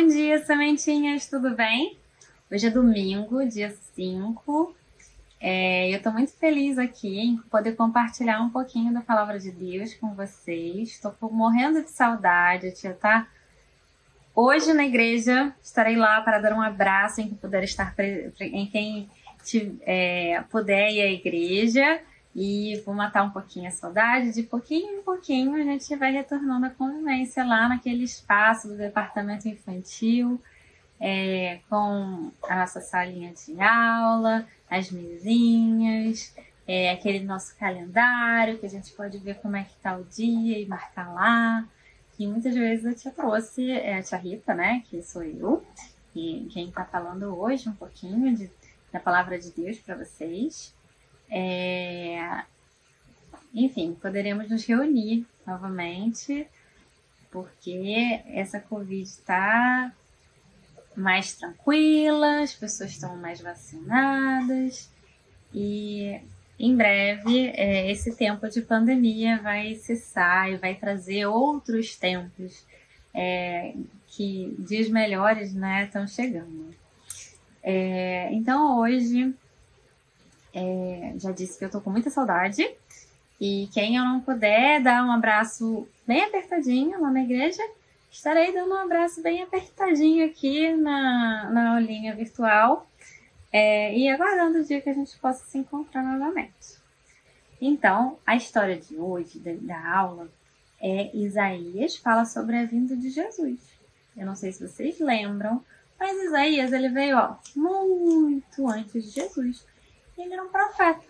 Bom dia, sementinhas, tudo bem? Hoje é domingo, dia 5. Eu estou muito feliz aqui em poder compartilhar um pouquinho da Palavra de Deus com vocês. Estou morrendo de saudade, tia, tá? Hoje na igreja estarei lá para dar um abraço em quem puder estar, em quem puder ir à igreja. E vou matar um pouquinho a saudade, de pouquinho em pouquinho a gente vai retornando à convivência lá naquele espaço do departamento infantil, com a nossa salinha de aula, as mesinhas, aquele nosso calendário que a gente pode ver como é que está o dia e marcar lá. E muitas vezes eu te trouxe a tia Rita, né, que sou eu, e quem está falando hoje um pouquinho da Palavra de Deus para vocês. Enfim, poderemos nos reunir novamente, porque essa Covid está mais tranquila, as pessoas estão mais vacinadas e em breve esse tempo de pandemia vai cessar e vai trazer outros tempos que dias melhores, né, estão chegando. Então hoje já disse que eu tô com muita saudade e quem eu não puder dar um abraço bem apertadinho lá na igreja, estarei dando um abraço bem apertadinho aqui na aulinha virtual e aguardando o dia que a gente possa se encontrar novamente. Então, a história de hoje, da aula, Isaías fala sobre a vinda de Jesus. Eu não sei se vocês lembram, mas Isaías ele veio muito antes de Jesus. Ele era um profeta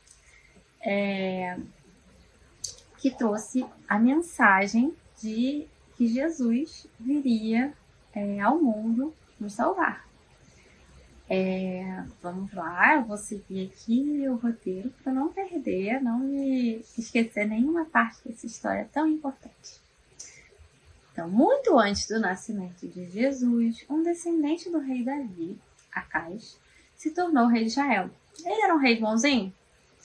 que trouxe a mensagem de que Jesus viria ao mundo nos salvar. Vamos lá, eu vou seguir aqui o roteiro para não perder, não me esquecer nenhuma parte dessa história tão importante. Então, muito antes do nascimento de Jesus, um descendente do rei Davi, Acais, se tornou rei de Israel. Ele era um rei bonzinho?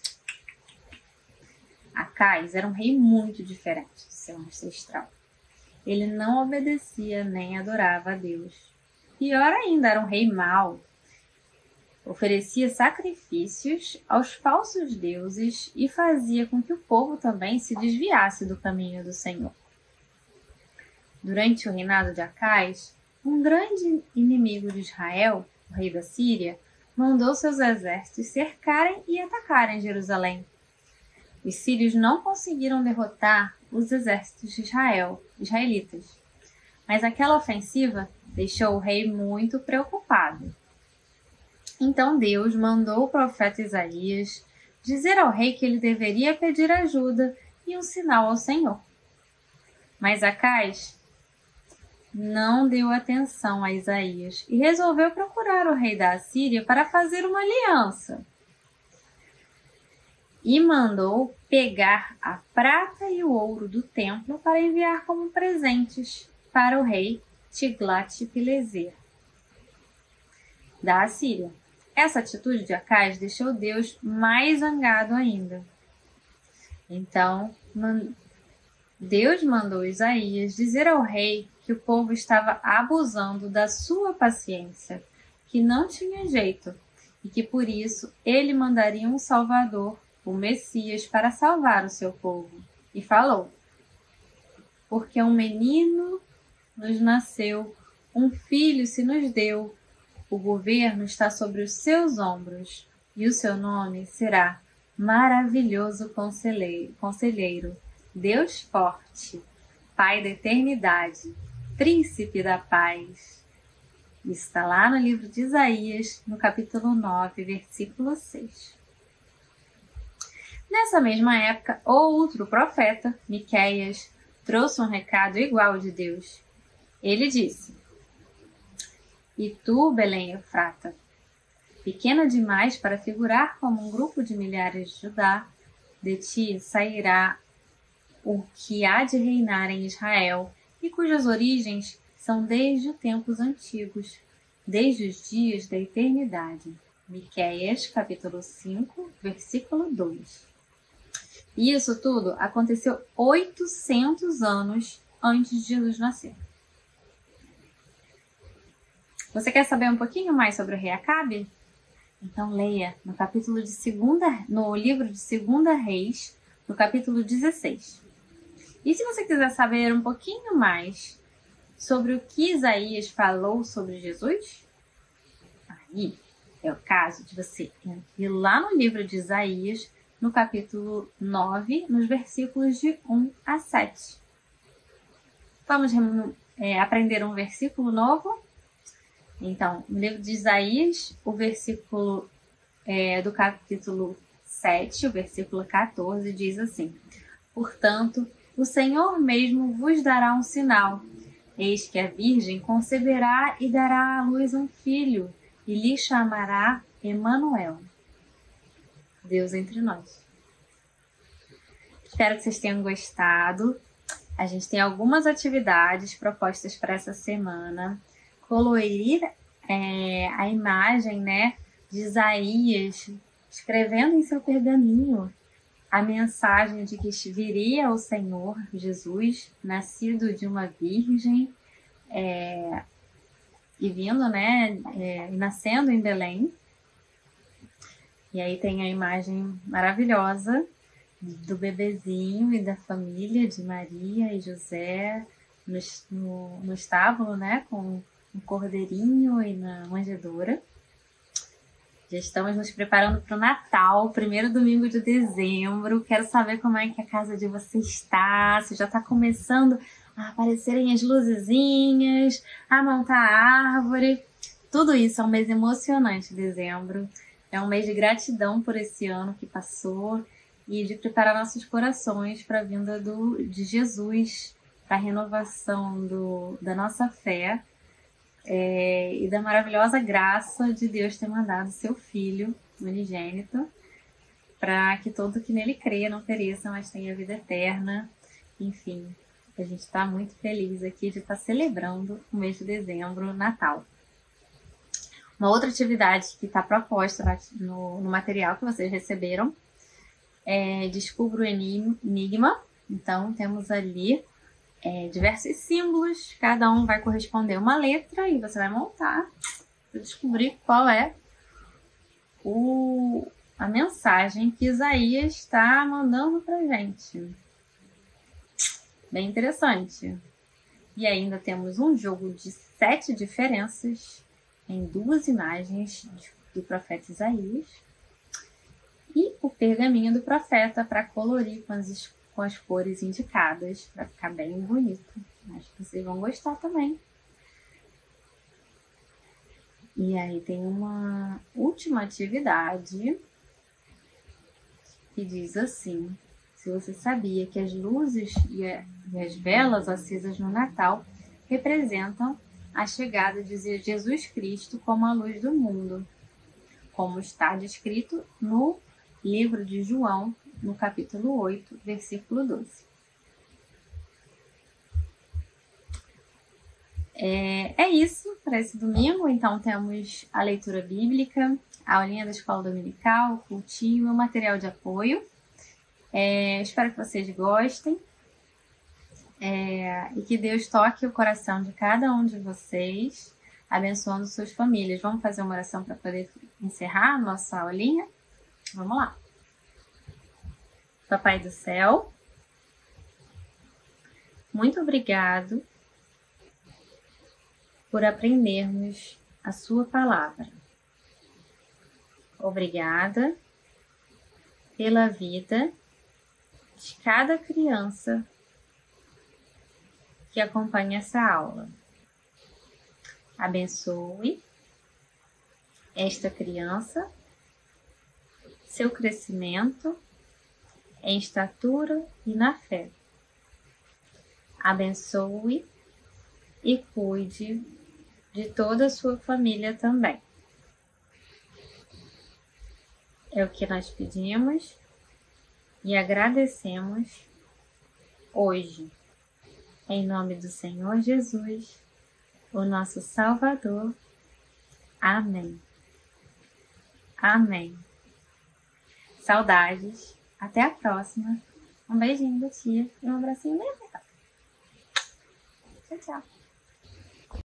Acais era um rei muito diferente do seu ancestral. Ele não obedecia nem adorava a Deus. Pior ainda, era um rei mau. Oferecia sacrifícios aos falsos deuses e fazia com que o povo também se desviasse do caminho do Senhor. Durante o reinado de Acais, um grande inimigo de Israel, o rei da Síria, mandou seus exércitos cercarem e atacarem Jerusalém. Os sírios não conseguiram derrotar os exércitos de israelitas, mas aquela ofensiva deixou o rei muito preocupado. Então Deus mandou o profeta Isaías dizer ao rei que ele deveria pedir ajuda e um sinal ao Senhor. Mas Acais não deu atenção a Isaías e resolveu procurar o rei da Assíria para fazer uma aliança. E mandou pegar a prata e o ouro do templo para enviar como presentes para o rei Tiglat-Pileser da Assíria. Essa atitude de Acais deixou Deus mais zangado ainda. Então, Deus mandou Isaías dizer ao rei que o povo estava abusando da sua paciência, que não tinha jeito e que por isso ele mandaria um Salvador, o Messias, para salvar o seu povo. E falou: porque um menino nos nasceu, um filho se nos deu, o governo está sobre os seus ombros e o seu nome será Maravilhoso Conselheiro, Deus Forte, Pai da Eternidade, Príncipe da Paz. Isso está lá no livro de Isaías, no capítulo 9, versículo 6. Nessa mesma época, outro profeta, Miqueias, trouxe um recado igual de Deus. Ele disse: e tu, Belém Efrata, pequena demais para figurar como um grupo de milhares de Judá, de ti sairá o que há de reinar em Israel e cujas origens são desde os tempos antigos, desde os dias da eternidade. Miqueias, capítulo 5, versículo 2. E isso tudo aconteceu 800 anos antes de Jesus nascer. Você quer saber um pouquinho mais sobre o rei Acabe? Então leia no livro de 2 Reis, no capítulo 16. E se você quiser saber um pouquinho mais sobre o que Isaías falou sobre Jesus, aí é o caso de você ir lá no livro de Isaías, no capítulo 9, nos versículos de 1 a 7. Vamos aprender um versículo novo? Então, no livro de Isaías, o versículo do capítulo 7, o versículo 14, diz assim: Portanto, o Senhor mesmo vos dará um sinal. Eis que a Virgem conceberá e dará à luz um filho, e lhe chamará Emanuel. Deus entre nós. Espero que vocês tenham gostado. A gente tem algumas atividades propostas para essa semana. Colorir a imagem, né, de Isaías escrevendo em seu pergaminho a mensagem de que viria o Senhor Jesus, nascido de uma virgem, e vindo, né, nascendo em Belém. E aí tem a imagem maravilhosa do bebezinho e da família de Maria e José no estábulo, né, com um cordeirinho e na manjedoura. Já estamos nos preparando para o Natal, primeiro domingo de dezembro. Quero saber como é que a casa de vocês está, se já está começando a aparecerem as luzezinhas, a montar a árvore. Tudo isso é um mês emocionante, dezembro. É um mês de gratidão por esse ano que passou e de preparar nossos corações para a vinda de Jesus, para a renovação da nossa fé. E da maravilhosa graça de Deus ter mandado seu Filho unigênito para que todo que nele creia não pereça, mas tenha vida eterna. Enfim, a gente está muito feliz aqui de estar celebrando o mês de dezembro, Natal. Uma outra atividade que está proposta no material que vocês receberam é Descubra o Enigma. Então, temos ali diversos símbolos, cada um vai corresponder a uma letra e você vai montar para descobrir qual é a mensagem que Isaías está mandando para gente. Bem interessante. E ainda temos um jogo de 7 diferenças em 2 imagens do profeta Isaías e o pergaminho do profeta para colorir com as cores indicadas, para ficar bem bonito. Acho que vocês vão gostar também. E aí tem uma última atividade que diz assim: se você sabia que as luzes e as velas acesas no Natal representam a chegada de Jesus Cristo como a luz do mundo, como está descrito no livro de João, no capítulo 8, versículo 12. É isso para esse domingo. Então temos a leitura bíblica, a aulinha da escola dominical, o cultinho e o material de apoio. Espero que vocês gostem e que Deus toque o coração de cada um de vocês, abençoando suas famílias. Vamos fazer uma oração para poder encerrar a nossa aulinha? Vamos lá. Papai do céu, muito obrigado por aprendermos a sua palavra. Obrigada pela vida de cada criança que acompanha essa aula. Abençoe esta criança, seu crescimento em estatura e na fé. Abençoe e cuide de toda a sua família também. É o que nós pedimos e agradecemos hoje, em nome do Senhor Jesus, o nosso Salvador. Amém. Amém. Saudades. Até a próxima. Um beijinho da tia e um abracinho bem apertado. Tchau, tchau.